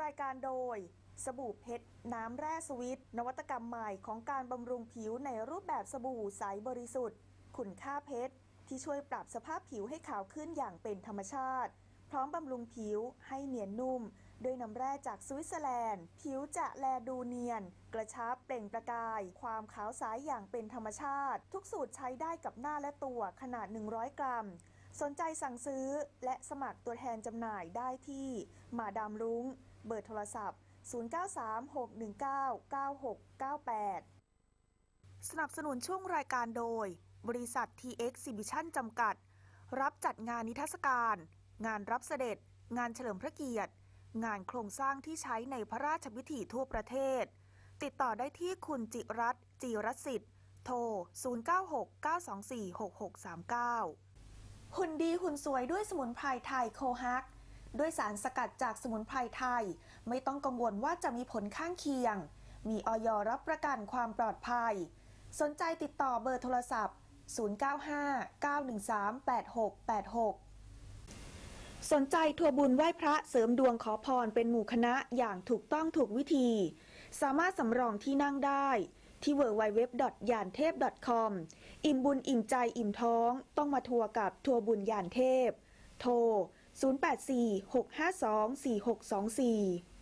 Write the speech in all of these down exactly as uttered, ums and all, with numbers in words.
ายการโดยสบู่เพชรน้ำแร่สวิตนวัตกรรมใหม่ของการบำรุงผิวในรูปแบบสบู่ใสบริสุทธิ์คุณค่าเพชรที่ช่วยปรับสภาพผิวให้ขาวขึ้นอย่างเป็นธรรมชาติพร้อมบำรุงผิวให้เนียนนุ่มด้วยน้ำแร่จากสวิตเซอร์แลนด์ผิวจะแลดูเนียนกระชับเปล่งประกายความขาวใสอย่างเป็นธรรมชาติทุกสูตรใช้ได้กับหน้าและตัวขนาดหนึ่งร้อยกรัมสนใจสั่งซื้อและสมัครตัวแทนจำหน่ายได้ที่มาดามรุ้งเบอร์โทรศัพท์ศูนย์ เก้า สาม หก หนึ่ง เก้า เก้า หก เก้า แปดสนับสนุนช่วงรายการโดยบริษัท ที เอ็กซ์ Exhibition จำกัดรับจัดงานนิทรรศการงานรับเสด็จงานเฉลิมพระเกียรติงานโครงสร้างที่ใช้ในพระราชพิธีทั่วประเทศติดต่อได้ที่คุณจิรัตน์จีรสิทธิ์โทรศูนย์ เก้า หก เก้า สอง สี่ หก หก สาม เก้าหุ่นดีหุ่นสวยด้วยสมุนไพรไทยโคฮักด้วยสารสกัดจากสมุนไพรไทยไม่ต้องกังวลว่าจะมีผลข้างเคียงมีอย.รับประกันความปลอดภัยสนใจติดต่อเบอร์โทรศัพท์ศูนย์ เก้า ห้า เก้า หนึ่ง สาม แปด หก แปด หกสนใจทัวร์บุญไหว้พระเสริมดวงขอพรเป็นหมู่คณะอย่างถูกต้องถูกวิธีสามารถสำรองที่นั่งได้ที่ ดับเบิลยู ดับเบิลยู ดับเบิลยู ดอท ยานเทพ ดอท คอม อิ่มบุญอิ่มใจอิ่มท้องต้องมาทัวร์กับทัวร์บุญยานเทพโทรศูนย์ แปด สี่ หก ห้า สอง สี่ หก สอง สี่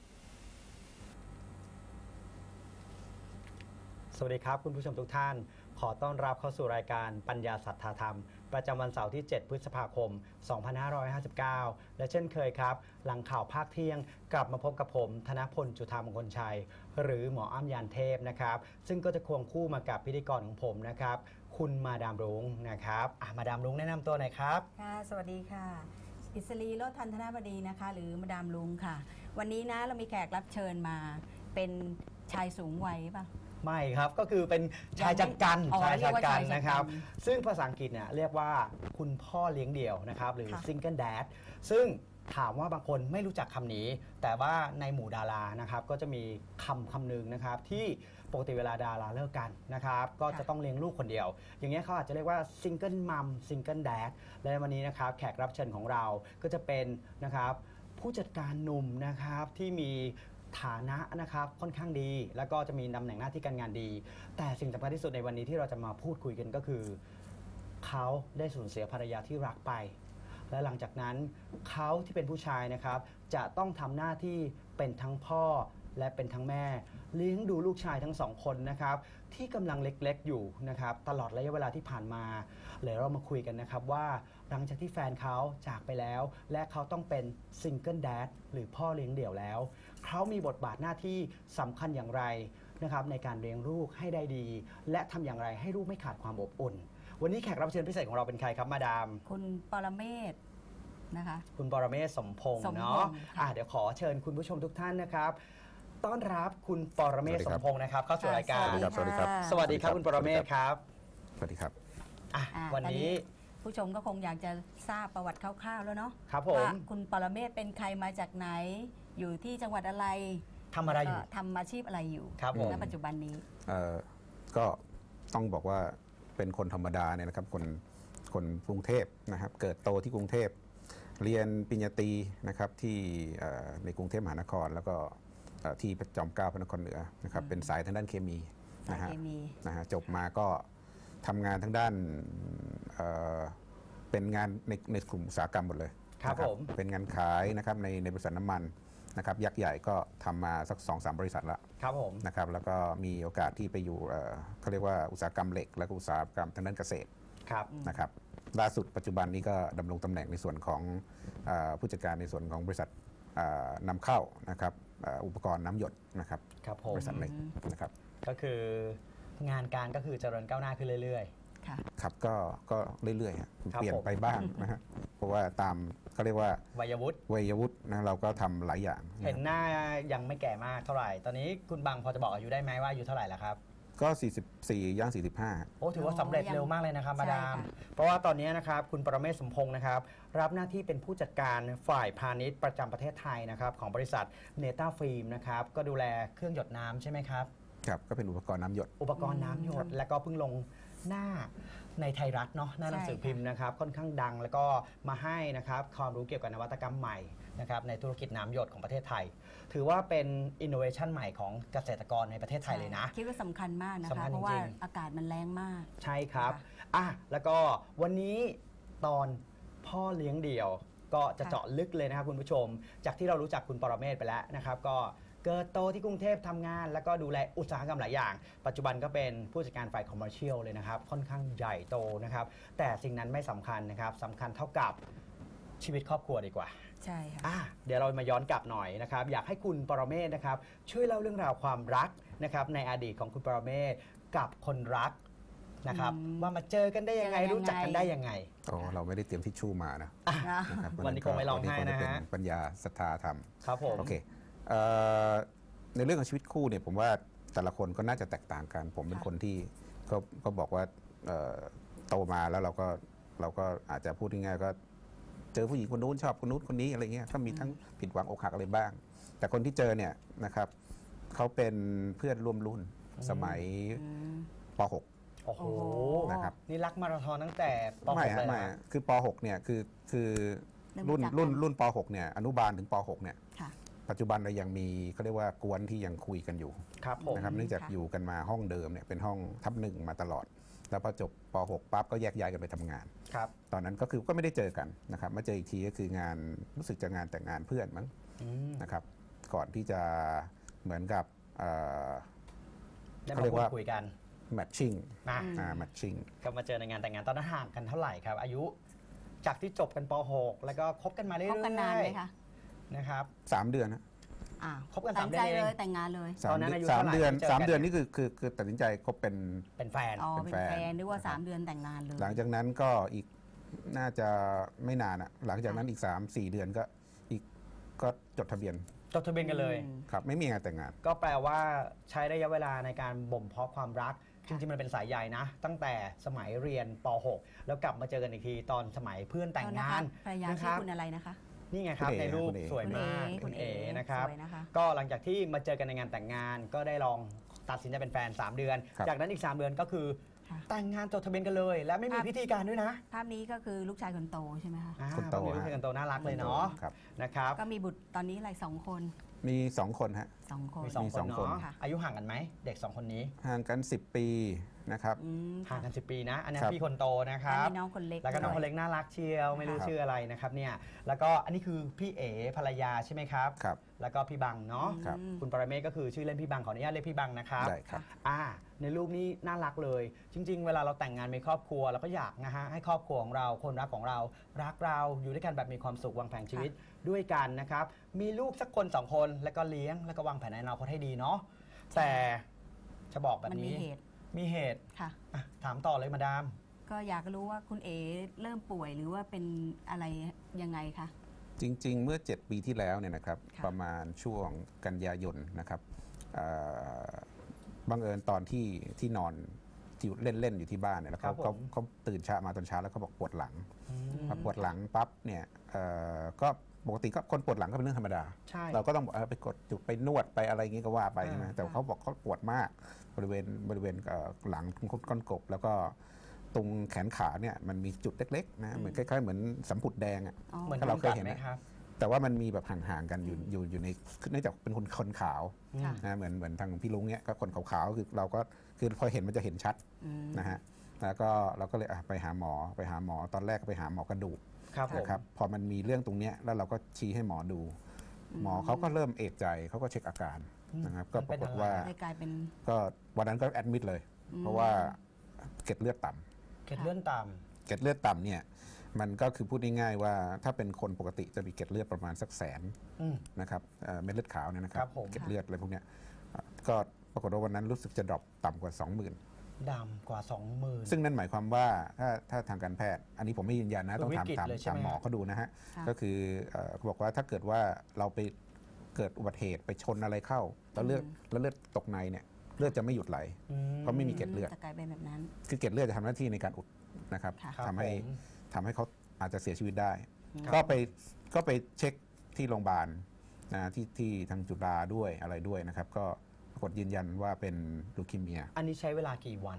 สวัสดีครับคุณผู้ชมทุกท่านขอต้อนรับเข้าสู่รายการปัญญาสัทธาธรรมประจำวันเสาร์ที่เจ็ดพฤษภาคมสองพันห้าร้อยห้าสิบเก้าและเช่นเคยครับหลังข่าวภาคเที่ยงกลับมาพบกับผมธนพลจุฑามงคลชัยหรือหมออ้ำยานเทพนะครับซึ่งก็จะควงคู่มากับพิธีกรของผมนะครับคุณมาดามรุ้งนะครับมาดามรุ้งแนะนำตัวหน่อยครับค่ะสวัสดีค่ะอิสรีโรจน์ทันธนบดีนะคะหรือมาดามรุ้งค่ะวันนี้นะเรามีแขกรับเชิญมาเป็นชายสูงวัยป่ะไม่ครับก็คือเป็นชายจัดการชายจัดการนะครับซึ่งภาษาอังกฤษเนี่ยเรียกว่าคุณพ่อเลี้ยงเดี่ยวนะครับหรือ single dad ซึ่งถามว่าบางคนไม่รู้จักคำนี้แต่ว่าในหมู่ดารานะครับก็จะมีคำคำหนึ่งนะครับที่ปกติเวลาดาราเลิกกันนะครับก็จะต้องเลี้ยงลูกคนเดียวอย่างเงี้ยเขาอาจจะเรียกว่า single mom single dad และวันนี้นะครับแขกรับเชิญของเราก็จะเป็นนะครับผู้จัดการหนุ่มนะครับที่มีฐานะนะครับค่อนข้างดีแล้วก็จะมีตำแหน่งหน้าที่การงานดีแต่สิ่งสำคัญที่สุดในวันนี้ที่เราจะมาพูดคุยกันก็คือเขาได้สูญเสียภรรยาที่รักไปและหลังจากนั้นเขาที่เป็นผู้ชายนะครับจะต้องทำหน้าที่เป็นทั้งพ่อและเป็นทั้งแม่เลี้ยงดูลูกชายทั้งสองคนนะครับที่กำลังเล็กๆอยู่นะครับตลอดระยะเวลาที่ผ่านมาเลยเรามาคุยกันนะครับว่าหลังจากที่แฟนเขาจากไปแล้วและเขาต้องเป็นซิงเกิลแดดหรือพ่อเลี้ยงเดี่ยวแล้วเขามีบทบาทหน้าที่สำคัญอย่างไรนะครับในการเลี้ยงลูกให้ได้ดีและทำอย่างไรให้ลูกไม่ขาดความอบอุ่นวันนี้แขกรับเชิญพิเศษของเราเป็นใครครับมาดามคุณปรเมศนะคะคุณปรเมศสมพงษ์เนาะะเดี๋ยวขอเชิญคุณผู้ชมทุกท่านนะครับต้อนรับคุณปรเมศสมพงษ์นะครับเข้าสู่รายการสวัสดีครับสวัสดีครับสวัสดีครับคุณปรเมศครับสวัสดีครับวันนี้ผู้ชมก็คงอยากจะทราบประวัติคร่าวๆแล้วเนาะครับผมว่าคุณปรเมศเป็นใครมาจากไหนอยู่ที่จังหวัดอะไรทำอะไรอยู่ทำอาชีพอะไรอยู่ณปัจจุบันนี้ก็ต้องบอกว่าเป็นคนธรรมดาเนี่ยนะครับคนคนกรุงเทพนะครับเกิดโตที่กรุงเทพเรียนปริญญาตรีนะครับที่ในกรุงเทพมหานครแล้วก็ที่จอมเกล้าพระนครเหนือนะครับเป็นสายทางด้านเคมีนะฮะนะฮะจบมาก็ทำงานทางด้านเป็นงานในในกลุ่มอุตสาหกรรมหมดเลยครับผมเป็นงานขายนะครับในในบริษัทน้ำมันนะครับยักษ์ใหญ่ก็ทำมาสัก สองสาม บริษัทแล้วครับผมนะครับแล้วก็มีโอกาสที่ไปอยู่เขาเรียกว่าอุตสาหกรรมเหล็กและอุตสาหกรรมทางด้านเกษตรครับนะครับล่าสุดปัจจุบันนี้ก็ดำรงตำแหน่งในส่วนของผู้จัดการในส่วนของบริษัทนำเข้านะครับอุปกรณ์น้ำหยดนะครับบริษัทเหล็กนะครับก็คืองานการก็คือเจริญก้าวหน้าขึ้นเรื่อยๆครับก็ก็เรื่อยๆเปลี่ยนไปบ้างนะฮะเพราะว่าตามเขาเรียกว่าวัยวุฒิวัยวุฒินะเราก็ทำหลายอย่างเห็นหน้ายังไม่แก่มากเท่าไหร่ตอนนี้คุณบังพอจะบอกอายุได้ไหมว่าอายุเท่าไหร่แล้วครับก็สี่สิบสี่ย่างสี่สิบห้าโอ้ถือว่าสำเร็จเร็วมากเลยนะครับมาดามเพราะว่าตอนนี้นะครับคุณปรเมศสมพงษ์นะครับรับหน้าที่เป็นผู้จัดการฝ่ายพาณิชย์ประจำประเทศไทยนะครับของบริษัทเนต้าฟิล์มนะครับก็ดูแลเครื่องหยดน้ำใช่ไหมครับครับก็เป็นอุปกรณ์น้ำหยดอุปกรณ์น้ำหยดแล้วก็เพิ่งลงหน้าในไทยรัฐเนาะหน้าหนังสือพิมพ์นะครับค่อนข้างดังแล้วก็มาให้นะครับความรู้เกี่ยวกับนวัตกรรมใหม่นะครับในธุรกิจน้ำหยดของประเทศไทย ถือว่าเป็นอินโนเวชันใหม่ของเกษตรกรในประเทศไทยเลยนะคิดว่าสำคัญมากนะสำคัคะญเพราะว่าจริงๆอากาศมันแรงมากใช่ครับค่ะอ่ะแล้วก็วันนี้ตอนพ่อเลี้ยงเดี่ยว ก็จะเจาะลึกเลยนะครับคุณผู้ชม จากที่เรารู้จักคุณปรเมศไปแล้วนะครับก็เกิดโตที่กรุงเทพทำงาน แล้วก็ดูแลอุตสาหกรรมหลายอย่าง ปัจจุบันก็เป็นผู้จัดการฝ่ายคอมเมอร์เชียลเลยนะครับค่อนข้างใหญ่โตนะครับแต่สิ่งนั้นไม่สำคัญนะครับสำคัญเท่ากับชีวิตครอบครัวดีกว่าใช่ค่ะอ่ะเดี๋ยวเรามาย้อนกลับหน่อยนะครับอยากให้คุณปรเมศนะครับช่วยเล่าเรื่องราวความรักนะครับในอดีตของคุณปรเมศกับคนรักนะครับอืมว่ามาเจอกันได้ยังไงเจอกันยังไงรู้จักกันได้ยังไงโอ้เราไม่ได้เตรียมทิชชู่มานะนะนะครับวันนี้คงไม่ร้องไห้นะฮะวัเป็ปัญญาศรัทธาธรรมครับผมโอเคเอ่อในเรื่องของชีวิตคู่เนี่ยผมว่าแต่ละคนก็น่าจะแตกต่างกัน ผมเป็นค่ะคนที่ก็ก็บอกว่าเอ่อโตมาแล้วเราก็เราก็อาจจะพูดง่ายๆก็เจอผู้หญิงคนนู้นชอบคนนู้นคนนี้อะไรเงี้ยก็มีทั้งผิดหวังอกหักอะไรบ้าง แต่คนที่เจอเนี่ยนะครับเขาเป็นเพื่อนร่วมรุ่นสมัยอืมป .หกโอ้โหโอ้โหนะครับนี่รักมาราธอนตั้งแต่ปไม่ .หกฮะเลยไม่นะฮะคือป .หก เนี่ยคือคือเริ่มรุ่นรู้จักรุ่นกันรุ่นป .หก เนี่ยอนุบาลถึงป .หก เนี่ยค่ะปัจจุบันเรายังมีเขาเรียกว่ากวนที่ยังคุยกันอยู่ครับผมนะครับเนื่องจากค่ะอยู่กันมาห้องเดิมเนี่ยเป็นห้องทับหนึ่งมาตลอด แล้วพอจบป .หก ปั๊บก็แยกย้ายกันไปทำงานครับตอนนั้นก็คือก็ไม่ได้เจอกันนะครับมาเจออีกทีก็คืองานรู้สึกจะงานแต่งงานเพื่อนมั้งอืมนะครับก่อนที่จะเหมือนกับเอ่อได้เขามาเรียกพูดว่าคุยกันแมทชิ่งนะอืมอ่าแมทชิ่งก็มาเจอในงานแต่งงานตอนนั้นห่างกันเท่าไหร่ครับ อายุจากที่จบกันป .หก แล้วก็คบกันมาเรื่อยคๆบกันนานไหมคะนะครับสามเดือนนะอ่าคบกันตัสาดมสิเดืนอนใจเองเลยแต่งงานเลยสาตอมนนั้นเดือนอายุสามเท่าไหร่เดือนที่เจอกันสามเดือนนี่คือคือคือตัดสินใจคบเป็นเป็นแฟนอ๋อเป็เป็น นแฟแฟนนนึกว่าสามเดือนแต่งงานเลยหลังจากนั้นก็อีกน่าจะไม่นานอะหลังจากนั้นอีก 3 4 เดือนก็อีกก็จดทะเบียนจดทะเบียนกันเลยอืมครับไม่มีงานแต่งงานก็แปลว่าใช้ระยะเวลาในการบ่มเพาะความรัก จริงๆ มันเป็นสายใยนะ ตั้งแต่สมัยเรียนป .หก แล้วกลับมาเจอกันอีกทีตอนสมัยเพื่อนแต่งงานภรรยานะคชื่อรับคุณอะไรนะคะนี่ไงครับคุณเอ๋ในรูปคุณเอ๋สวยมากคุคุณณเอเอ๋นะครับสวยนะคะก็หลังจากที่มาเจอกันในงานแต่งงาน ก็ได้ลองตัดสินใจเป็นแฟน สาม เดือนครับจากนั้นอีก สาม เดือนก็คือค่ะแต่งงานจดทะเบียนกันเลย และไม่มีครับพิธีการด้วยนะภาพนี้ก็คือลูกชายคนโตใช่ไหมคะอ่าคนโตมีลูกชายคนโตน่ารักเลยเนาะครับนะครับก็มีบุตรตอนนี้อะไรสองคนมี 2 คนฮะสองคนมีสองมีคสนองคนเนาะค่ะอายุห่างกันไหมเด็กสองคนนี้ห่างกัน สิบ ปีนะครับอืมห่าค่ะงกันสิบปีนะ อันนี้ครับพี่คนโตนะคแล้วรับมีน้องคนเล็กแล้วก็น้องด้ควน ยเล็กน่ารักเชียว ไม่รู้ครับชื่ออะไรนะครับเนี่ย แล้วก็อันนี้คือพี่เอ๋ภรรยาใช่ไหมครับครับแล้วก็พี่บังเนาะครับอืมคุณปรเมศก็คือชื่อเล่นพี่บังขออนุญาตเรียกพี่บังนะครับได้ครับอ่า ในรูปนี้น่ารักเลย จริง ๆ เวลาเราแต่งงานมีครอบครัวเราก็อยากนะฮะให้ครอบครัวของเราคนรักของเรารักเราอยู่ด้วยกันแบบมีความสุขวางแผนชีวิตด้วยกันนะครับ มีลูกสักคนสองคนแล้วก็เลี้ยงแล้วก็วางแผนในอนาคตให้ดีเนาะแต่จะบอกแบบมันมีนี้เหตุมีเหตุค่ะอ่ะถามต่อเลยมาดามก็อยากรู้ว่าคุณเอ๋เริ่มป่วยหรือว่าเป็นอะไรยังไงคะจริง ๆ เมื่อ เจ็ด ปีที่แล้วเนี่ยนะครับค่ะประมาณช่วงกันยายนนะครับเอ่อบังเอิญตอนที่ที่นอนที่เล่นเล่นอยู่ที่บ้านเนี่ยแล้วครัเขาบผมเขาเขาตื่นเช้ามาตอนเช้าแล้วเขาบอกปวดหลังอืมพอปวดหลังปั๊บเนี่ยเอ่อก็ปกติก็คนปวดหลังก็เป็นเรื่องธรรมดาใช่เราก็ต้องบอกเออไปกดจุดไปนวดไปอะไรอย่างงี้ก็ว่าไปอ่าใช่ไหมแต่เขาบอกเขาปวดมากบริเวณบริเวณเอ่อหลังตรงก้นกบ แล้วก็ตรงแขนขาเนี่ยมันมีจุดเล็กๆนะเหมือนคล้ายๆเหมือนสัมผัสแดงอะอ๋อเหมือนถ้าเราเคยเห็นไหมนะครับแต่ว่ามันมีแบบห่างๆกันอยู่อยู่อยู่ในเนื่องจากเป็นคนคนขาวค่ะนะเหมือนเหมือนทางพี่ลุงเนี่ยก็คนขาวๆคือเราก็คือพอเห็นมันจะเห็นชัดอืมนะฮะแล้วก็เราก็เลยอ่ะไปหาหมอไปหาหมอตอนแรกก็ไปหาหมอกระดูกครับผมนะครับพอมันมีเรื่องตรงเนี้ยแล้วเราก็ชี้ให้หมอดู หมอเขาก็เริ่มเอะใจเขาก็เช็คอาการนะครับก็ปรากฏว่าเลยกลายเป็นก็วันนั้นก็แอดมิดเลย เพราะว่าเกล็ดเลือดต่ำเกล็ดเลื่อนต่เกล็ดเลือดต่ำเนี่ยมันก็คือพูดง่ายๆว่าถ้าเป็นคนปกติจะมีเกล็ดเลือดประมาณสักแสนำอืมนะครับเอ่อเม็ดเลือดขาวเนี่ยนะครัครับ บผมเกล็ดเลือดอะไรพวกเนี้ยอ่ะก็ปรากฏว่าวันนั้นรู้สึกจะดรอปต่ำกว่า สองหมื่นดำกว่า สองหมื่นซึ่งนั่นหมายความว่าถ้าถ้าทางการแพทย์ อันนี้ผมไม่ยืนยันนะคือต้องถามวิกฤตถามเลยใช่ไหมถามหมอเขาดูนะฮะค่ะก็คือเอ่อเขาบอกว่าถ้าเกิดว่าเราไปเกิดอุบัติเหตุไปชนอะไรเข้า แล้วเลือดแล้วเลือดตกในเนี่ยเลือดจะไม่หยุดไหล เพราะไม่มีเกล็ดเลือดจะกลายเป็นแบบนั้นคือเกล็ดเลือดจะทำหน้าที่ในการอุดนะครับค่ะครับทำให้ผมทำให้เขาอาจจะเสียชีวิตได้ครับก็ไปก็ไปเช็คที่โรงพยาบาลนะที่ที่ทางจุฬาด้วยอะไรด้วยนะครับ ก็ปรากฏยืนยันว่าเป็นลูคีเมียอันนี้ใช้เวลากี่วัน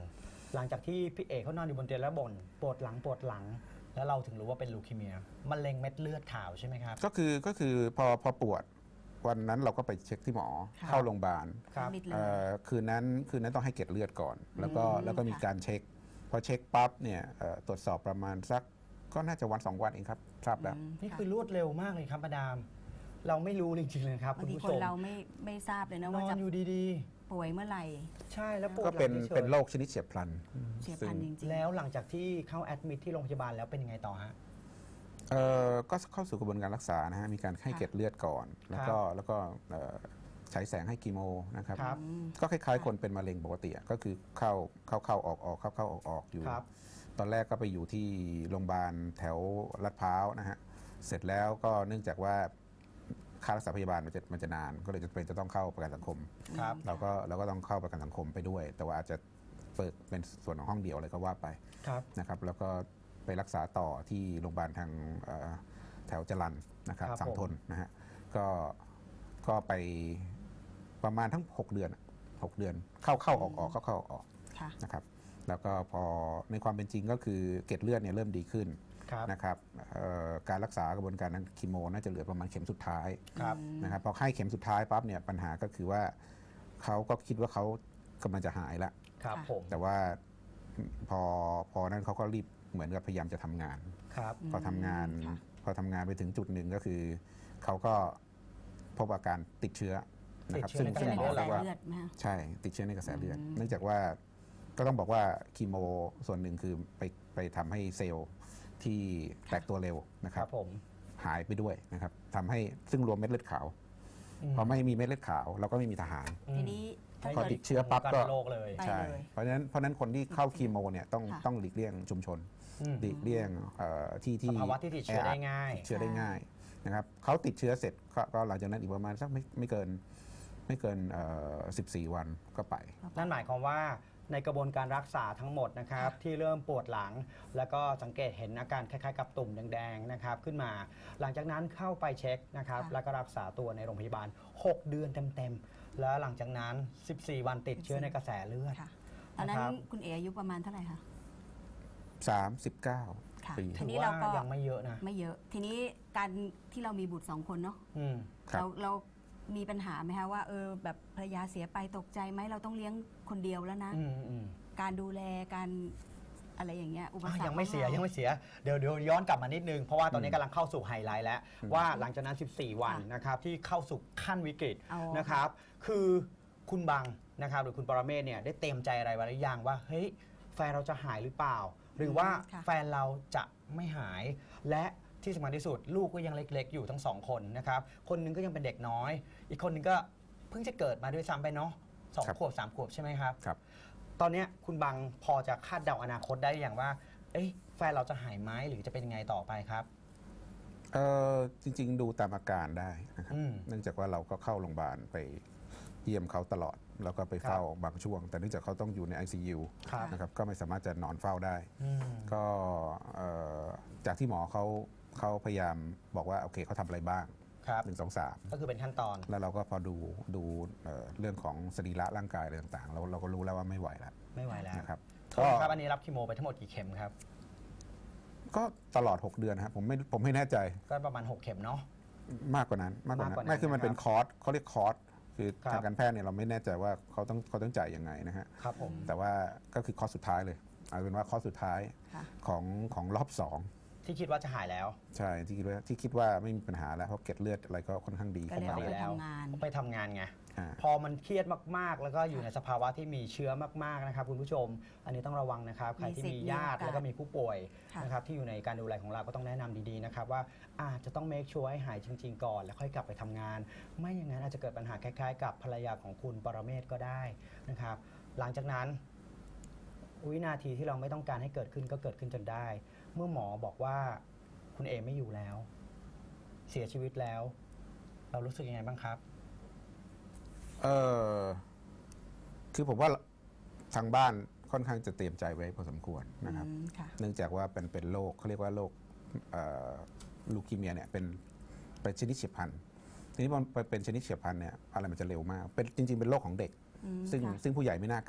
หลังจากที่พี่เอกเขานอนอยู่บนเตียงแล้วบ่นปวดหลังปวดหลัง แล้วเราถึงรู้ว่าเป็นลูคีเมียมะเร็งเม็ดเลือดขาวใช่ไหมครับก็คือก็คือพอพอปวดวันนั้นเราก็ไปเช็คที่หมอค่ะเข้าโรงพยาบาลครับนิดเลเอ่ยอคืนนั้นคืนนั้นต้องให้เกล็ดเลือดก่อน แล้วก็อืมแล้วก็มีค่ะการเช็ค พอเช็คปั๊บเนี่ยเอ่อตรวจสอบประมาณสักก็น่าจะวันสองวันเองครับทราบแล้วอืมนี่คือรวดเร็วมากเลยครับมาดาม เราไม่รู้จริงๆเลยครับบางคุณทีผู้คชนมเราไม่ไม่ทราบเลยนะนว่าอนจะอยู่ดีป่วยเมื่อไหร่ๆ ใช่แล้วปวดก็เป็นหลังฉยๆเป็นโรคชนิดเฉียบพลันเสียพันธุ์จริงๆแล้วหลังจากที่เข้าแอดมิทที่โรงพยาบาลแล้วเป็นยังไงต่อฮะเอ่อก็เข้าสู่กระบวนการรักษานะฮะมีการให้ค่ะเกล็ดเลือดก่อน แล้วก็แล้วก็เอ่อฉายแสงให้คีโมนะครับครับอืมก็คล้ายๆ คนเป็นมะเร็งปกติอะก็คือเข้าเข้าเข้าออกออกเข้าเข้าออกออกอยู่ครับตอนแรกก็ไปอยู่ที่โรงพยาบาลแถวลาดพร้าวนะฮะเสร็จแล้วก็เนื่องจากว่าค่ารักษาพยาบาลมันจะมันจะนาน ก็เลยจะเป็นจะต้องเข้าประกันสังคมครับเราก็เราก็ต้องเข้าประกันสังคมไปด้วย แต่ว่าอาจจะเปิดเป็นส่วนของห้องเดียวอะไรก็ว่าไปครับนะครับแล้วก็ไปรักษาต่อที่โรงพยาบาลทางเอ่อแถวจรัญนะครับครับสังทนผมนะฮะก็ก็ไปประมาณทั้ง หก เดือนอะหกเดือนเข้าเข้าออกออกเข้าเข้าออกออกค่ะนะครับแล้วก็พอในความเป็นจริงก็คือเกล็ดเลือดเนี่ยเริ่มดีขึ้นครับนะครับเอ่อการรักษากระบวนการทางคีโมน่าจะเหลือประมาณเข็มสุดท้ายครับนะครับพอให้เข็มสุดท้ายปั๊บเนี่ยปัญหาก็คือว่าเขาก็คิดว่าเขากำลังจะหายแล้วครับค่ะผมแต่ว่าพอพอนั้นเขาก็รีบเหมือนกับพยายามจะทำงานครับพอทำงานค่ะพอทำงานไปถึงจุดหนึ่งก็คือเขาก็พบอาการติดเชื้อนะครับติดเชื้อในกระเป็แสนหมกอระแสบอกว่าเลือดไหมคะใช่ติดเชื้อในกระแสเลือดอืมเนื่องจากว่าก็ต้องบอกว่าคีโมส่วนหนึ่งคือไปไปทำให้เซลล์ที่แตกตัวเร็วนะคครัรับบผมหายไปด้วยนะครับทำให้ซึ่งรวมเม็ดเลือดขาวมพอไม่มีเม็ดเลือดขาวเราก็ไม่มีทหารอืมทีนี้ถ้าพอเกิดติดเชื้อปั๊บก็โรคเลยไปใช่เลยเพราะฉะนั้นเพราะฉะนั้นคนที่เข้าคีโมเนี่ยต้องค่ะต้องหลีกเลี่ยงชุมชนอืมหลีกเลี่ยงเอ่อที่สที่ภาวะที่ติดเชื้อได้ง่ายติดเชื้อได้ง่ายนะครับเขาติดเชื้อเสร็จก็ก็หลังจากนั้นอีกประมาณสักไม่ไม่เกินไม่เกินเอ่อสิบสี่วันก็ไปนั่นหมายความว่าในกระบวนการรักษาทั้งหมดนะครับ ที่เริ่มปวดหลัง แล้วก็สังเกตเห็นอาการคล้ายๆกับตุ่มแดงๆนะครับขึ้นมา หลังจากนั้นเข้าไปเช็คนะครับค่ะแล้วก็รักษาตัวในโรงพยาบาล หก เดือนเต็มๆ แล้วหลังจากนั้น สิบสี่ วันติดเชื้อในกระแสเลือดค่ะตอนนั้นนะครับคุณเออายุประมาณเท่าไหร่คะสามสิบเก้าค่ะปีทีถือนี้ว่าเราก็ยังไม่เยอะนะไม่เยอะ ทีนี้การที่เรามีบุตรสองคนเนาะอืมครับเราเรามีปัญหาไหมคะว่าเออแบบภรรยาเสียไปตกใจไหมเราต้องเลี้ยงคนเดียวแล้วนะอืมอืมการดูแลการอะไรอย่างเงี้ยอุปอ่ะสรรคยังไม่เสียของรายังไม่เสียเดี๋ยวเดี๋ยวย้อนกลับมานิดนึง เพราะว่าตอนนี้กำลังเข้าสู่ไฮไลท์แล้วอืมว่าหลังจากนั้น สิบสี่ วันค่ะนะครับที่เข้าสู่ขั้นวิกฤตเอานะครับ คือคุณบังนะครับหรือคุณปรเมศเนี่ยได้เตรียมใจอะไรไว้หรือยังว่าเฮ้ยแฟนเราจะหายหรือเปล่า หรือว่าค่ะแฟนเราจะไม่หาย และที่สำคัญที่สุดลูกก็ยังเล็กๆ อยู่ทั้งสองคนนะครับคนหนึงก็ยังเป็นเด็กน้อย อีกคนหนึงก็เพิ่งจะเกิดมาด้วยซ้ำไปเนาะสองครับขวบสามขวบใช่ไหมครับครับตอนเนี้ยคุณบังพอจะคาดเดาอนาคตได้อย่างว่า เอ้ยแฟนเราจะหายไหมหรือจะเป็นยังไงต่อไปครับเอ่อจริง ๆ ดูตามอาการได้นะครับอืมเนื่องจากว่าเราก็เข้าโรงพยาบาลไปเยี่ยมเขาตลอด แล้วก็ไปเฝ้าบางช่วง แต่เนื่องจากเขาต้องอยู่ใน ไอ ซี ยูครับนะครับก็ไม่สามารถจะนอนเฝ้าได้อืมก็เอ่อจากที่หมอเขาเขาพยายามบอกว่าโอเคเขาทำอะไรบ้างครับหนึ่งสองสามก็คือเป็นขั้นตอนแล้วเราก็พอดูดูเอ่อเรื่องของสรีระร่างกายอะไรต่างๆ เราเราก็รู้แล้วว่าไม่ไหวแล้วไม่ไหวแล้วนะครับโทษนะครับอันนี้รับคีโมไปทั้งหมดกี่เข็มครับก็ตลอด หก เดือนนะครับผมไม่ผมไม่แน่ใจก็ประมาณ หก เข็มเนาะมากกว่านั้นมากกว่านั้มากกว่านั้นนไม่คือมันเป็นนะครับคอร์สเขาเรียกคอร์สคือครับทางการแพทย์เนี่ยเราไม่แน่ใจว่าเขาต้องเขาต้องจ่ายยังไงนะฮะครับผมแต่ว่าก็คือคอร์สสุดท้ายเลยเอาเป็นว่าคอร์สสุดท้ายค่ะของของรอบสองที่คิดว่าจะหายแล้วใช่ที่คิดว่าที่คิดว่าไม่มีปัญหาแล้วเพราะเกล็ดเลือดอะไรก็ค่อนข้างดีก็เลยข้าออกมาไปแล้วทำงานไปทำงานไงอ่าพอมันเครียดมากๆ แล้วก็อยู่ในสภาวะที่มีเชื้อมากๆนะครับคุณผู้ชม อันนี้ต้องระวังนะครับ ใครที่มีสิทธิ์มีญาติมีโอกาสแล้วก็มีผู้ป่วยค่ะนะครับที่อยู่ในการดูแลของเราก็ต้องแนะนำดีๆนะครับว่าอาจจะต้องเมคชัวร์ให้หายจริงๆก่อนแล้วค่อยกลับไปทำงาน ไม่อย่างนั้นอาจจะเกิดปัญหาคล้ายๆ กับภรรยาของคุณปรเมศก็ได้นะครับ หลังจากนั้น วินาทีที่เราไม่ต้องการให้เกิดขึ้นก็เกิดขึ้นจนได้ เมื่อหมอบอกว่าคุณเอไม่อยู่แล้ว เสียชีวิตแล้ว เรารู้สึกยังไงบ้างครับเออคือผมว่าทางบ้านค่อนข้างจะเตรียมใจไว้พอสมควรนะครับอืมค่ะเนื่องจากว่าเป็นเป็นโรคเขาเรียกว่าโรคเอ่อลูคีเมียเนี่ยเป็นเป็นชนิดเฉียบพลันทีนี้พอมันเป็นชนิดเฉียบพลันเนี่ยอะไรมันจะเร็วมากเป็นจริง ๆ เป็นโรคของเด็กอืมซึ่งค่ะซึ่งผู้ใหญ่ไม่น่าเกิด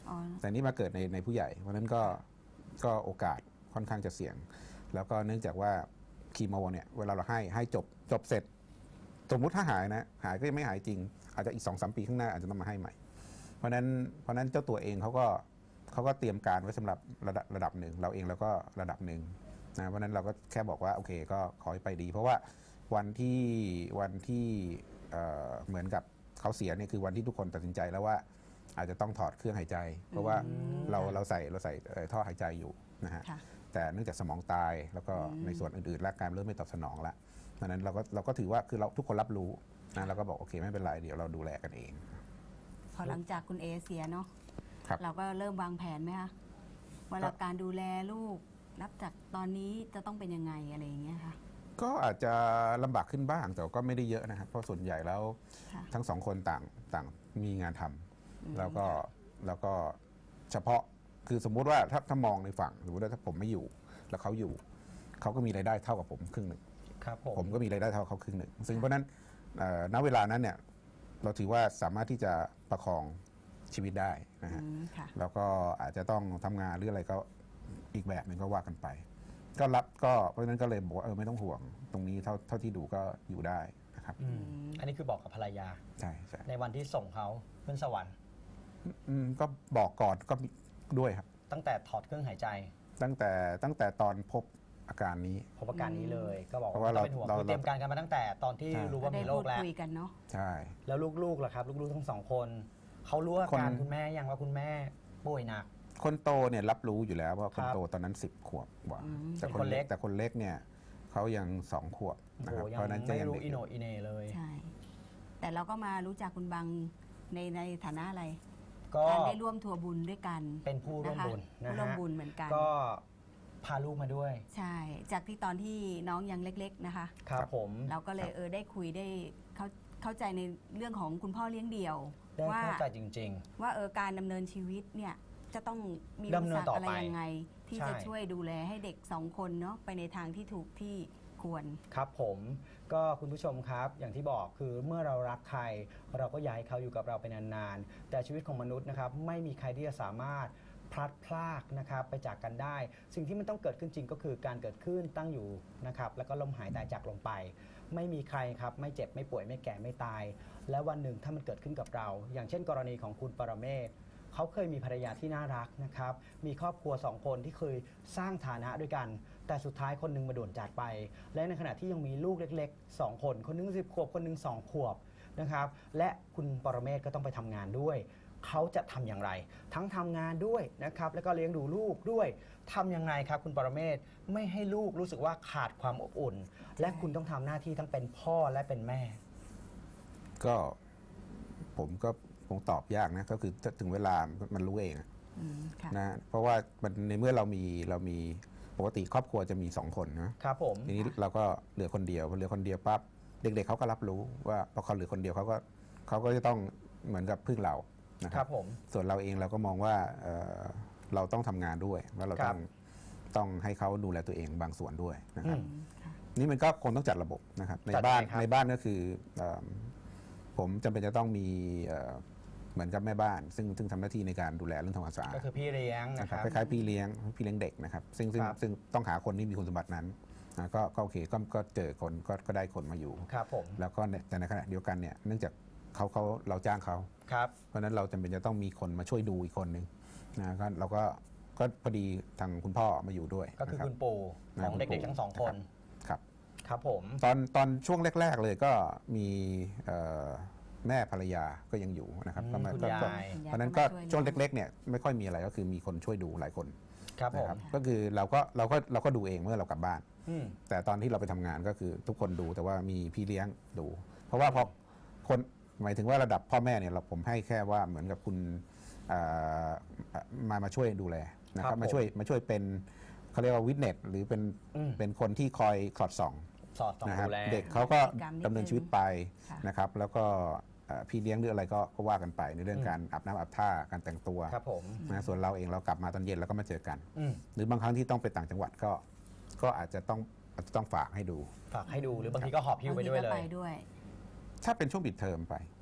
อ๋อแต่นี่มาเกิดในในผู้ใหญ่เพราะฉะนั้นก็ก็โอกาสค่อนข้างจะเสี่ยง แล้วก็เนื่องจากว่าคีโมเนี่ยเวลาเราให้ให้จบจบเสร็จ สมมุติถ้าหายนะหายก็ยังไม่หายจริง อาจจะอีก สองสาม ปีข้างหน้าอาจจะต้องมาให้ใหม่ เพราะฉะนั้นเพราะฉะนั้นเจ้าตัวเองเขาก็เขาก็เตรียมการไว้สำหรับระดับระดับหนึ่งเราเองเราก็ระดับหนึ่งนะเพราะฉะนั้นเราก็แค่บอกว่าโอเคก็ขอให้ไปดี เพราะว่าวันที่วันที่เอ่อเหมือนกับเขาเสียเนี่ยคือวันที่ทุกคนตัดสินใจแล้วว่าอาจจะต้องถอดเครื่องหายใจ เพราะว่าอืมเราเราใส่เราใส่เอ่อท่อหายใจอยู่นะฮะค่ะแต่เนื่องจากสมองตายแล้วก็อืมในส่วนอื่นๆร่างกายเริ่มไม่ตอบสนองละดังนั้นเราก็เราก็ถือว่าคือเราทุกคนรับรู้นะเราก็บอกโอเคไม่เป็นไรเดี๋ยวเราดูแลกันเองพอหลังจากคุณเอเสียเนาะครับเราก็เริ่มวางแผนไหมคะว่าเราการดูแลลูกรับจากตอนนี้จะต้องเป็นยังไงอะไรอย่างเงี้ยค่ะก็อาจจะลำบากขึ้นบ้างแต่ก็ไม่ได้เยอะนะครับเพราะส่วนใหญ่แล้วค่ะทั้งสองคนต่างต่างมีงานทำอืมแล้วก็แล้วก็เฉพาะคือสมมุติว่าถ้าถ้ามองในฝั่งสมมติว่าถ้าผมไม่อยู่แล้วเขาอยู่เขาก็มีรายได้เท่ากับผมครึ่งหนึ่งครับผมผมก็มีรายได้เท่าเขาครึ่งหนึ่งซึ่งเพราะฉะนั้นเอ่อณเวลานั้นเนี่ยเราถือว่าสามารถที่จะประคองชีวิตได้นะฮะอืมค่ะแล้วก็อาจจะต้องทำงานหรืออะไรก็อีกแบบหนึ่งก็ว่ากันไป ก็รับก็เพราะฉะนั้นก็เลยบอกว่าเออไม่ต้องห่วง ตรงนี้เท่าเท่าที่ดูก็อยู่ได้นะครับอืมอันนี้คือบอกกับภรรยาใช่ใช่ในวันที่ส่งเขาขึ้นสวรรค์อืมก็บอกก่อนก็มีด้วยครับตั้งแต่ถอดเครื่องหายใจตั้งแต่ตั้งแต่ตอนพบอาการนี้พบอาการนี้เลย ก็บอกเพราะว่าว่าไม่ต้องเป็นห่วงเราคือเตรียมการกันมาตั้งแต่ตอนที่ใช่รู้ก็ว่าได้มีโรพูคดแล้วคุยกันเนาะใช่แล้วลูกๆล่ะครับ ลูกๆทั้งสองคนเขารู้อาการคนคุณแม่ยังว่าคุณแม่ป่วยหนักคนโตเนี่ยรับรู้อยู่แล้วว่าคนครับโตตอนนั้นสิบขวบกว่าอืมแต่เป็นคคน นเล็เล็กกแต่คนเล็กเนี่ยเขายังสองขวบโอ้นะโหครับยัเพราะฉะนั้นจะไม่ยังรู้เด็กอิอโนยู่อิเนเลยใช่ แต่เราก็มารู้จักคุณบังในในฐานะอะไรก็การได้ร่วมทัวร์บุญด้วยกันเป็นผู้ร่วมนะคะบุญนะผู้ร่วมฮะบุญเหมือนกันก็พาลูกมาด้วยใช่ จากที่ตอนที่น้องยังเล็กๆนะคะครับผมเราก็เลยเออได้คุยได้เข้าเข้าใจในเรื่องของคุณพ่อเลี้ยงเดี่ยวได้ว่าเข้าใจจริงว่าเออการดำเนินชีวิตเนี่ยจะต้องมีดำเนินอุปสรรคต่ออะไรไปยังไง ที่ใช่จะช่วยดูแลให้เด็กสองคนเนาะไปในทางที่ถูกที่ควรๆ ครับผมก็คุณผู้ชมครับ อย่างที่บอกคือเมื่อเรารักใคร เราก็อยากให้เขาอยู่กับเราไปนานๆ แต่ชีวิตของมนุษย์นะครับไม่มีใครที่จะสามารถพลัดพรากนะครับไปจากกันได้ สิ่งที่มันต้องเกิดขึ้นจริงก็คือการเกิดขึ้นตั้งอยู่นะครับแล้วก็ล้มหายตายจากลงไป ไม่มีใครครับไม่เจ็บไม่ป่วยไม่แก่ไม่ตาย และวันหนึ่งถ้ามันเกิดขึ้นกับเรา อย่างเช่นกรณีของคุณปรเมศเขาเคยมีภรรยาที่น่ารักนะครับมีครอบครัวสองคนที่เคยสร้างฐานะด้วยกัน แต่สุดท้ายคนหนึงมาด่วนจากไป และในขณะที่ยังมีลูกเล็กๆสองคนคนหนึงสิบขวบคนหนึงสองขวบนะครับและคุณปรเมศก็ต้องไปทำงานด้วย เขาจะทำอย่างไร ทั้งทำงานด้วยนะครับแล้วก็เลี้ยงดูลูกด้วยทำยังไงครับคุณปรเมศไม่ให้ลูกรู้สึกว่าขาดความอบอุ่น และคุณต้องทำหน้าที่ทั้งเป็นพ่อและเป็นแม่ก็ผมก็คงตอบยากนะก็คือถ้าถึงเวลามันรู้เองอะอืมค่ะนะเพราะว่ามันในเมื่อเรามีเรามีปกติครอบครัวจะมีสองคนนะครับผมทีนี้เราก็เหลือคนเดียวพอเหลือคนเดียวปั๊บเด็กๆเขาก็รับรู้ว่าพอเขาเหลือคนเดียวเขาก็เขาก็จะต้องเหมือนกับพึ่งเรานะคครัรับ บผมส่วนเราเองเราก็มองว่าเอ่อเราต้องทำงานด้วยแล้วเราครัต้บองต้องให้เขาดูแลตัวเองบางส่วนด้วยนะคอืรับมค่ะนี่มันก็คงต้องจัดระบบนะครับในจัดบ้านไงครับในบ้านก็คือเอิ่มผมจำเป็นจะต้องมีเอ่อเหมือนกับแม่บ้าน ซึ่งซึ่งทำหน้าที่ในการดูแลเรื่องทำความสะอาดก็คือพี่เลี้ยงนะนะคครัรับบ คล้ายๆพี่เลี้ยงพี่เลี้ยงเด็กนะครับซึ่งซึ่งครับซึ่งต้องหาคนที่มีคุณสมบัตินั้นนะก็ก็โอเคก็ก็เจอคนก็ก็ได้คนมาอยู่ครับผมแล้วก็ในแต่ในขณะเดียวกันเนี่ยเนื่องจากเขาเขาเราจ้างเขาครับเพราะฉะนั้นเราจำเป็นจะต้องมีคนมาช่วยดูอีกคนหนึ่งนะก็เราก็ก็พอดีทางคุณพ่อมาอยู่ด้วยก็คือนะรับคุณปู่ของนะคุณเด็กปู่ๆทั้งสองคนครับครับผมตอนตอนช่วงแรก ๆ เลยก็มีเอ่อแม่ภรรยาก็ยังอยู่นะครับอืมก็มาคุณก็ยายก็คุณยายเพราะฉะนั้นก็ก็มาช่วยช่วงเลี้ยงเล็กๆเนี่ยไม่ค่อยมีอะไรก็คือมีคนช่วยดูหลายคนครับผมนะครับก็คือเราก็เราก็เราก็ดูเองเมื่อเรากลับบ้านอืมแต่ตอนที่เราไปทำงานก็คือทุกคนดูแต่ว่ามีพี่เลี้ยงดู เพราะว่าพอคนหมายถึงว่าระดับพ่อแม่เนี่ยเราผมให้แค่ว่าเหมือนกับคุณเอ่อมามาช่วยดูแลนะคครัรับบมาช่วยมาช่วยเป็นเขาเรียกว่าวิทเนสหรือเป็นอืมเป็นคนที่คอยสอดส่องสอดส่องนะครับดูแลเด็กเขาก็พฤติกรรมนิดนึงดำเนินชีวิตไปค่ะนะครับแล้วก็เอ่อพี่เลี้ยงหรืออะไรก็ก็ว่ากันไปในเรื่องอืมการอาบน้ำอาบท่าการแต่งตัวครับผมนะส่วนเราเองเรากลับมาตอนเย็นเราก็มาเจอกันอืมหรือบางครั้งที่ต้องไปต่างจังหวัดก็ก็อาจจะต้องอาจจะต้องฝากให้ดูฝากให้ดูหรือบางทีก็หอบหิ้วไปด้วยเลบางทีก็ยไปด้วยถ้าเป็นช่วงปิดเทอมไป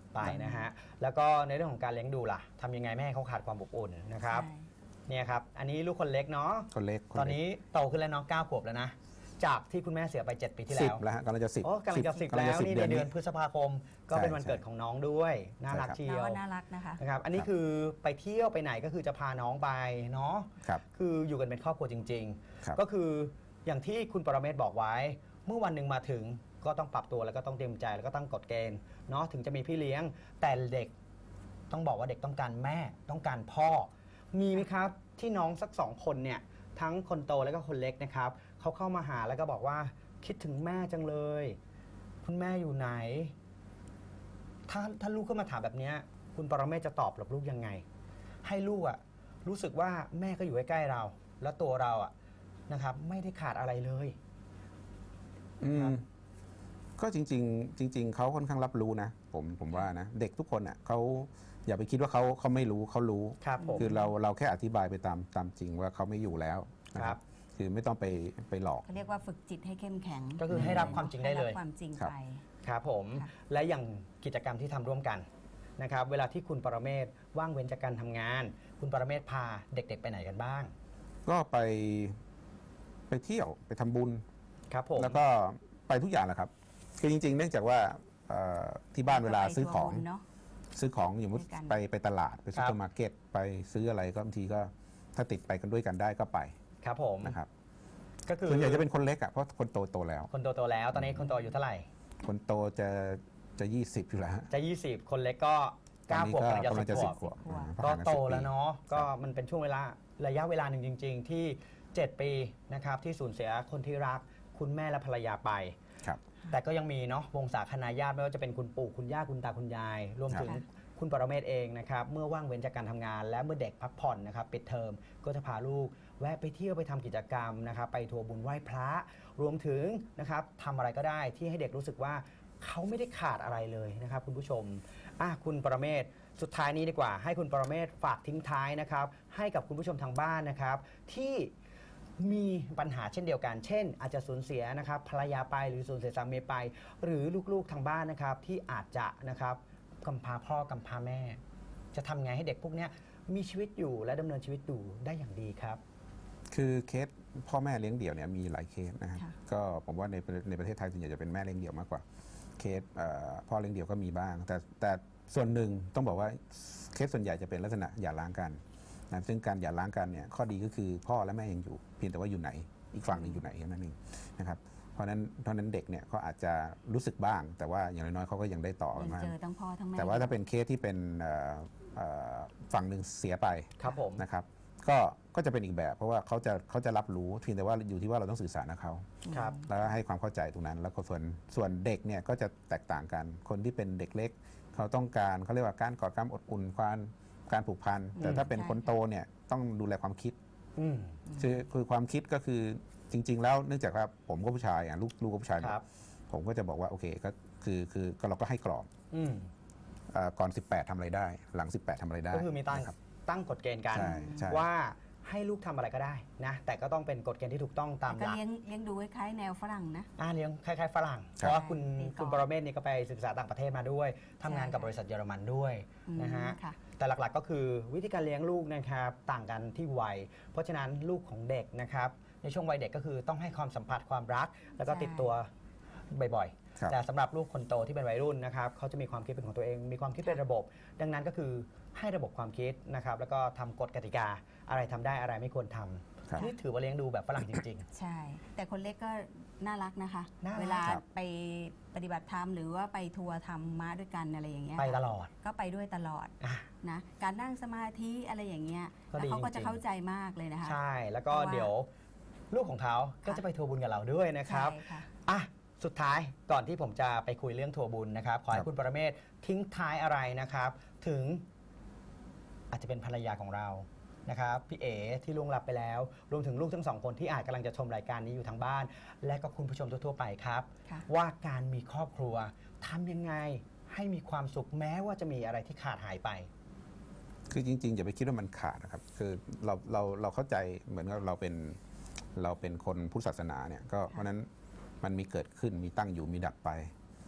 ไปนะฮะแล้วก็ในเรื่องของการเลี้ยงดูล่ะทำยังไงไม่ให้เขาขาดความอบอุ่นนะครับใช่เนี่ยครับอันนี้ลูกคนเล็กเนาะคนเล็กคตอนเล็กนี้โตขึ้นแล้วเนาะเก้าขวบแล้วนะจากที่คุณแม่เสียไปเจ็ดปีที่สิแล้บวแล้วฮะกำลังจะสิบโอ้กำลังจะสิบกำลังแล้จะวสิบนี่เดืในอนเดืนี้อนพฤษภาคมก็ใช่เป็นวันใช่เกิดของน้องด้วยน่ารักใช่ครับเชีน้ยองวก็น่ารักนะคะนะครับอันนี้คือไปเที่ยวไปไหนก็คือจะพาน้องไปเนาะครับคืออยู่กันเป็นครอบครัวจริงครับๆ ก็คืออย่างที่คุณปรเมศบอกไว้ เมื่อวันหนึ่งมาถึงก็ต้องปรับตัวแล้วก็ต้องเตรียมใจแล้วก็ต้องกฎเกณฑ์เนาะถึงจะมีพี่เลี้ยงแต่เด็กต้องบอกว่าเด็กต้องการแม่ต้องการพ่อ มีไหมครับที่น้องสักสองคนเนี่ยทั้งคนโตแล้วก็คนเล็กนะครับเขาเข้ามาหาแล้วก็บอกว่าคิดถึงแม่จังเลย คุณแม่อยู่ไหน ถ้าถ้าลูกเข้ามาถามแบบเนี้ยคุณปรเมศจะตอบกับลูกยังไง ให้ลูกอะรู้สึกว่าแม่ก็อยู่ใกล้ๆเรา แล้วตัวเราอะนะครับ ไม่ได้ขาดอะไรเลยอืมครับก็จริง ๆ จริง ๆเขาค่อนข้างรับรู้นะผมผมว่านะเด็กทุกคนอ่ะเขาอย่าไปคิดว่าเขาเขาไม่รู้เขารู้ครับผมคือเราเราแค่อธิบายไปตามตามจริงว่าเขาไม่อยู่แล้วนะคครัรับ บ คือไม่ต้องไปไปหลอกเขาเรียกว่าฝึกจิตให้เข้มแข็งก็คือให้รับความจริงได้เลยให้รับความจริงครับไปครับผมค่ะและอย่างกิจกรรมที่ทำร่วมกันนะครับ เวลาที่คุณปรเมศว่างเว้นจากการทำงาน คุณปรเมศพาเด็กๆไปไหนกันบ้างก็ไปไปเที่ยวไปทำบุญครับผมแล้วก็ไปทุกอย่างแหละครับ คือจริง ๆ เนื่องจากว่าเอ่อที่บ้านเวลาซื้อของไปทัวร์บุญเนาะซื้อของอย่างมุติด้วยกันไปไปตลาดไปซูเปอร์มาร์เก็ตไปซื้ออะไรก็บางทีก็ถ้าติดไปกันด้วยกันได้ก็ไปครับผมนะครับก็คือส่วนใหญ่จะเป็นคนเล็กอ่ะเพราะคนโตโตแล้วคนโตๆแล้ว ตอนนี้คนโตอายู่เท่าไหร่คนโตจะจะยี่สิบอยู่แล้วฮะจะ ยี่สิบ คนเล็กก็ตอนเก้านี้ขวบก็กำลังจะกำลังจะสิสิบบ ขขววบบอ่าก็ห่างนโตสิบปีแล้วเนาะก็มันเป็นช่วงเวลาระยะเวลาหนึ่งจริง ๆ ที่ เจ็ด ปีนะครับที่สูญเสียคนที่รักคุณแม่และภรรยาไปครับแต่ก็ยังมีเนาะวงศาคณาญาติไม่ว่าจะเป็นคุณปู่คุณย่าคุณตาคุณยาย รวมถึงครับคุณปรเมศเองนะครับเมื่อว่างเว้นจากการทำงาน และเมื่อเด็กพักผ่อนนะครับปิดเทอมก็จะพาลูกแวะไปเที่ยวไปทำกิจกรรมนะครับไปทัวร์บุญไหว้พระ รวมถึงนะครับทำอะไรก็ได้ที่ให้เด็กรู้สึกว่าเขาไม่ได้ขาดอะไรเลยนะครับคุณผู้ชมอ่ะคุณปรเมศสุดท้ายนี้ดีกว่า ให้คุณปรเมศฝากทิ้งท้ายนะครับให้กับคุณผู้ชมทางบ้านนะครับที่มีปัญหาเช่นเดียวกัน เช่น อาจจะสูญเสียนะครับภรรยาไปหรือสูญเสียสามีไป หรือลูกๆทางบ้านนะครับที่อาจจะนะครับกำพร้าพ่อกำพร้าแม่ จะทำไงให้เด็กพวกเนี้ยมีชีวิตอยู่และดำเนินชีวิตอยู่ได้อย่างดีครับคือเคสพ่อแม่เลี้ยงเดี่ยวเนี่ยมีหลายเคสนะครับค่ะก็ผมว่าในในประเทศไทยส่วนใหญ่จะเป็นแม่เลี้ยงเดี่ยวมากกว่าเคสเอ่อพ่อเลี้ยงเดี่ยวก็มีบ้าง แต่แต่ส่วนหนึ่งต้องบอกว่าเคสส่วนใหญ่จะเป็นลักษณะหย่าร้างกันนะซึ่งการหย่าร้างกันเนี่ยข้อดีก็คือพ่อและแม่ยังอยู่ เพียงแต่ว่าอยู่ไหนอีกฝั่งหนึ่งอยู่ไหนแค่นั้นเองนะครับเพราะฉะนั้นเพราะฉะนั้นเด็กเนี่ยเขาอาจจะรู้สึกบ้าง แต่ว่าอย่างน้อยๆเขาก็ยังได้ต่อยังมาเจอทั้งพ่อทั้งแม่แต่ว่าถ้าเป็นเคสที่เป็นเอ่อเอ่อฝั่งหนึ่งเสียไปครับผมนะครับก็ก็จะเป็นอีกแบบ เพราะว่าเขาจะเขาจะรับรู้เพียงแต่ว่าอยู่ที่ว่าเราต้องสื่อสารกับเขาครับแล้วก็ให้ความเข้าใจตรงนั้น แล้วก็ส่วนส่วนเด็กเนี่ยก็จะแตกต่างกัน คนที่เป็นเด็กเล็ก เขาต้องการเขาเรียกว่าการกอดการอบอุ่นความการผูกพันแต่ถ้าเป็นใช่คนโตเนี่ยต้องดูแลความคิดอืมคือคือความคิดก็คือจริง ๆ แล้วเนื่องจากว่าผมก็ผู้ชายอ่ะลูกลูกก็ผู้ชายครับผมก็จะบอกว่าโอเคก็คือคือก็เราก็ให้กรอบอืมเอ่อก่อน สิบแปดทำอะไรได้ หลัง สิบแปดทำอะไรได้ก็คือมีตั้งนะครับตั้งกฎเกณฑ์กันใช่ใช่ว่าให้ลูกทำอะไรก็ได้นะแต่ก็ต้องเป็นกฎเกณฑ์ที่ถูกต้องตามก็หลักเลี้ยงเลี้ยงดูคล้ายๆแนวฝรั่งนะอ่าเลี้ยงคล้ายๆฝรั่งครับเพราะว่าคุณตีกรอบคุณปรเมศนี่ก็ไปศึกษาต่างประเทศมาด้วยทำงานกับบริษัทเยอรมันด้วยอืมนะฮะค่ะแต่หลักๆก็คือวิธีการเลี้ยงลูกนะครับต่างกันที่วัย เพราะฉะนั้นลูกของเด็กนะครับในช่วงวัยเด็กก็คือต้องให้ความสัมผัสความรัก แล้วก็ใช่ติดตัวบ่อยครับๆ แต่สำหรับลูกคนโตที่เป็นวัยรุ่นนะครับเขาจะมีความคิดเป็นของตัวเอง มีความคิดเป็นระบบ ดังนั้นก็คือให้ระบบความคิดนะครับแล้วก็ทำกฎกติกาอะไรทำได้อะไรไม่ควรทครับำนี่ถือว่าเลี้ยงดูแบบฝรั่งจริงใช่ แต่คนเล็กก็น่ารักนะคะน่ารักเวลาครับไปปฏิบัติธรรมหรือว่าไปทัวร์ทำม้าด้วยกันอะไรอย่างเงี้ยๆ ไปตลอดก็ไปด้วยตลอดอ่ะนะการนั่งสมาธิอะไรอย่างเงี้ยก็แล้วดีเขาก็จริจะงๆเข้าใจมากเลยนะคะใช่แล้วก็เพราะว่าเดี๋ยวลูกของเขาก็จะไปทัวร์บุญกับเราด้วยนะครับใช่ค่ะอ่ะสุดท้ายก่อนที่ผมจะไปคุยเรื่องทัวร์บุญนะครับ ขอคให้รับคุณปรเมศทิ้งท้ายอะไรนะครับ ถึงอาจจะเป็นภรรยาของเรานะครับพี่เอ๋ที่ล่วงลับไปแล้ว รวมถึงลูกทั้งสองคนที่อาจกำลังจะชมรายการนี้อยู่ทางบ้าน และก็คุณผู้ชมทั่วๆไปครับค่ะว่าการมีครอบครัวทำยังไงให้มีความสุขแม้ว่าจะมีอะไรที่ขาดหายไปคือจริงๆอย่าไปคิดว่ามันขาดนะครับ คือเราเราเราเข้าใจเหมือนกับเราเป็นเราเป็นคนพุทธศาสนาเนี่ยก็เพราะฉะนั้นมันมีเกิดขึ้นมีตั้งอยู่มีดับไป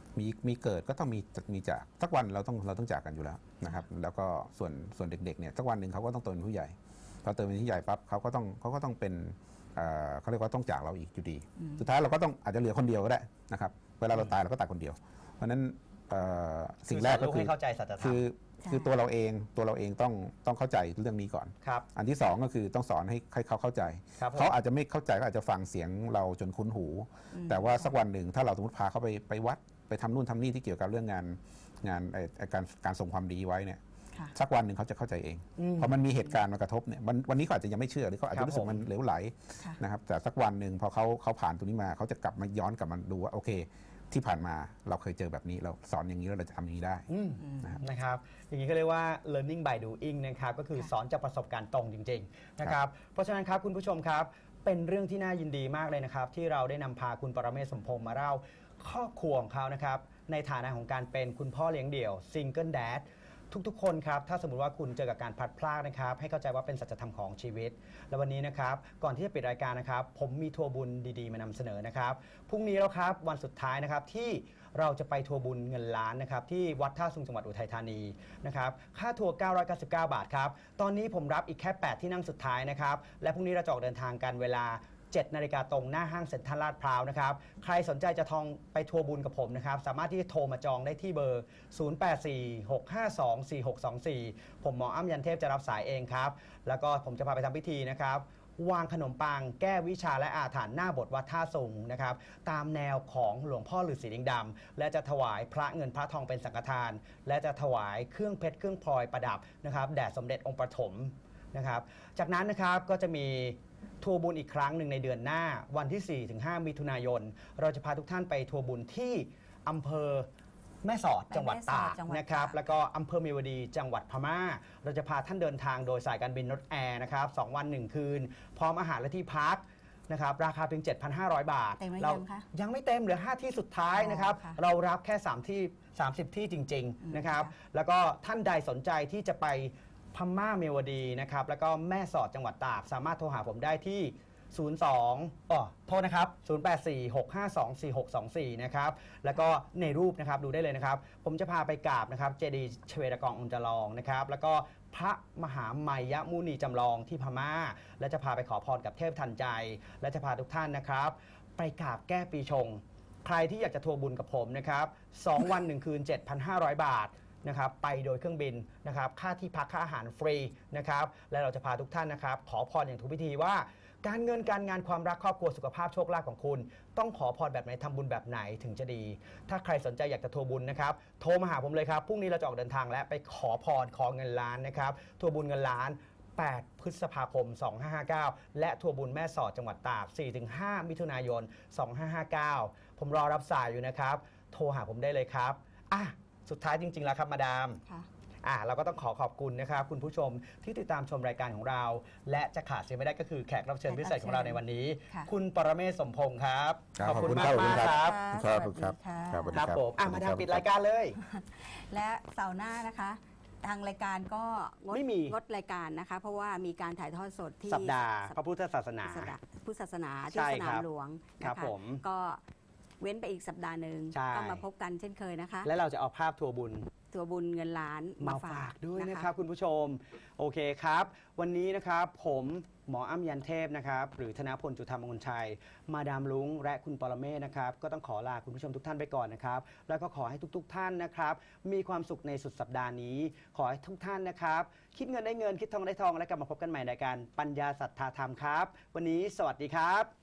มีมีเกิดก็ต้องมีมีจากสักวันเราต้องเราต้องจากกันอยู่แล้วนะครับแล้วก็ส่วนส่วนเด็กๆเนี่ยสักวันหนึ่งเขาก็ต้องโตเป็นผู้ใหญ่พอโตเป็นผู้ใหญ่ปั๊บเขาก็ต้องเขาก็ต้องเป็นเอ่อเขาเรียกว่าต้องจากเราอีกอยู่ดี สุดท้ายเราก็ต้องอาจจะเหลือคนเดียวก็ได้นะครับเวลาเราตายเราก็ตายคนเดียว เพราะฉะนั้นเอ่อสิ่งแรกก็คือสอนลูกคืให้เข้าใจสัจธรรมคือคือตัวเราเองตัวเราเองต้องต้องเข้าใจเรื่องนี้ก่อนครับอันที่สองก็คือต้องสอนให้ให้เขาเข้าใจครับผมเขาอาจจะไม่เข้าใจก็อาจจะฟังเสียงเราจนคุ้นหู แต่ว่าสักวันหนึ่งถ้าเราสมมติพาเขาไปไปวัดไปทำนู่นทำนี่ที่เกี่ยวกับเรื่องงานงานไอ้ไอ้การการส่งความดีไว้เนี่ยค่ะสักวันหนึ่งเขาจะเข้าใจเองอืมพอมันมีเหตุการณ์มากระทบเนี่ยวันวันนี้เขาอาจจะยังไม่เชื่อหรือเขาอาจครัจะบรู้สึกผมมันเหลวไหลค่ะนะครับแต่สักวันหนึ่งพอเขาเขาผ่านตรงนี้มาเขาจะกลับมาย้อนกลับมาดูว่าโอเค ที่ผ่านมาเราเคยเจอแบบนี้เราสอนอย่างนี้แล้วเราจะทำอย่างนี้ได้อืมนะครับนะครับอย่างนี้ก็เรียกว่า learning by doing นะครับก็คือค่ะสอนจากประสบการณ์ตรงจริงๆนะครับเพราะฉะนั้นครับคุณผู้ชมครับเป็นเรื่องที่น่ายินดีมากเลยนะครับที่เราได้นำพาคุณปรเมศสมพงษ์มาเล่าครอบครัวของเขานะครับในฐานะของการเป็นคุณพ่อเลี้ยงเดี่ยว single dad ทุกๆคนครับถ้าสมมติว่าคุณเจอกับการพลัดพรากนะครับให้เข้าใจว่าเป็นสัจธรรมของชีวิต และวันนี้นะครับก่อนที่จะปิดรายการนะครับผมมีทัวร์บุญดีๆมานำเสนอนะครับพรุ่งนี้แล้วครับวันสุดท้ายนะครับที่เราจะไปทัวร์บุญเงินล้านนะครับที่วัดท่าซุงจังหวัดอุทัยธานีนะครับค่าทัวร์เก้าร้อยเก้าสิบเก้า บาทครับตอนนี้ผมรับอีกแค่แปดที่นั่งสุดท้ายนะครับและพรุ่งนี้เราจะออกเดินทางกันเวลาเจ็ดนาฬิกาตรงหน้าห้างเซ็นทรัลลาดพร้าวนะครับใครสนใจจะทองไปทัวร์บุญกับผมนะครับสามารถที่จะโทรมาจองได้ที่เบอร์ ศูนย์ แปด สี่ หก ห้า สอง สี่ หก สอง สี่ ผมหมออ้ำยันเทพจะรับสายเองครับแล้วก็ผมจะพาไปทำพิธีนะครับวางขนมปังแก้วิชาและอาถรรพ์หน้าบทวัดท่าซุงนะครับตามแนวของหลวงพ่อฤาษีลิงดำและจะถวายพระเงินพระทองเป็นสังฆทาน และจะถวายเครื่องเพชรเครื่องพลอยประดับนะครับแด่สมเด็จองค์ปฐมนะครับจากนั้นนะครับก็จะมีทัวร์บุญอีกครั้งหนึ่งในเดือนหน้าวันที่ สี่ถึงห้า มิถุนายนเราจะพาทุกท่านไปทัวร์บุญที่อำเภอแม่สอดจังหวัดตากจังหวัดตากนะครับแล้วก็อำเภอเมียวดีจังหวัดพม่า เราจะพาท่านเดินทางโดยสายการบินนกแอร์นะครับสองวันหนึ่งคืน พร้อมอาหารและที่พักนะครับราคาเพียง เจ็ดพันห้าร้อย บาทเต็มหรือเรายังคะยังไม่เต็มเหลือห้าที่สุดท้ายนะครับอ๋อค่ะเรารับแค่สามที่สามสิบที่จริงอืมๆนะครับค่ะแล้วก็ท่านใดสนใจที่จะไปพม่าเมียวดีนะครับแล้วก็แม่สอดจังหวัดตากสามารถโทรหาผมได้ที่ ศูนย์ สอง อ๋อโทษนะครับ ศูนย์ แปด สี่ หก ห้า สอง สี่ หก สอง สี่ นะครับ แล้วก็ในรูปนะครับดูได้เลยนะครับ ผมจะพาไปกราบนะครับเจดีย์ชเวดากององค์จลองนะครับ แล้วก็พระมหามัยมุนีจำลองที่พม่า และจะพาไปขอพรกับเทพทันใจ และจะพาทุกท่านนะครับ ไปกราบแก้ปีชง ใครที่อยากจะทัวร์บุญกับผมนะครับสองวันหนึ่งคืน เจ็ดพันห้าร้อย บาทนะครับไปโดยเครื่องบินนะครับค่าที่พักค่าอาหารฟรีนะครับและเราจะพาทุกท่านนะครับขอพรอย่างถูกพิธีว่า การเงินการงานความรักครอบครัวสุขภาพโชคลาภของคุณ ต้องขอพรแบบไหนทำบุญแบบไหนถึงจะดี ถ้าใครสนใจอยากจะทัวร์บุญนะครับโทรมาหาผมเลยครับพรุ่งนี้เราจะออกเดินทางและไปขอพรขอเงินล้านนะครับทัวร์บุญเงินล้าน แปด พฤษภาคม สองพันห้าร้อยห้าสิบเก้า และทัวร์บุญแม่สอดจังหวัดตาก สี่ถึงห้า มิถุนายน สองพันห้าร้อยห้าสิบเก้า ผมรอรับสายอยู่นะครับโทรหาผมได้เลยครับอ่ะสุดท้ายจริงๆแล้วครับมาดามค่ะอ่าเราก็ต้องขอขอบคุณนะครับคุณผู้ชมที่ติดตามชมรายการของเรา และจะขาดเสียไม่ได้ก็คือแขกรับเชิญพิเศษของเราในวันนี้ค่ะคุณปรเมศสมพงษ์ครับครับขอบคุณขอบคุณมากครับมากครับครับสวัสดีค่ะครับสวัสดีครับครับผมอ่ะมาดามปิดรายการเลยและเสาร์หน้านะคะ ทางรายการก็งดไม่มีงดรายการนะคะ เพราะว่ามีการถ่ายทอดสดที่สัปดาห์พระพุทธศาสนาสัปดาห์พุทธศาสนาใช่ที่สนาครัมบหลวงครันะบคะผมก็เว้นไปอีกสัปดาห์หนึ่งใช่ก็มาพบกันเช่นเคยนะคะและเราจะเอาภาพทัวร์บุญตัวบุญเงินล้านมามาฝาฝาก กด้วยนะนะครับคุณผู้ชมโอเคครับ วันนี้นะครับผมหมออ้ำยันเทพนะครับหรือธนพลจุธามงคลชัย มาดามลุงและคุณปรเมศนะครับก็ต้องขอลาคุณผู้ชมทุกท่านไปก่อนนะครับแล้วก็ขอให้ทุกๆท่านนะครับมีความสุขในสุดสัปดาห์นี้ ขอให้ทุกท่านนะครับคิดเงินได้เงินคิดทองได้ทองและกลับมาพบกันใหม่ในรายการปัญญาศรัทธาธรรมครับ วันนี้สวัสดีครับ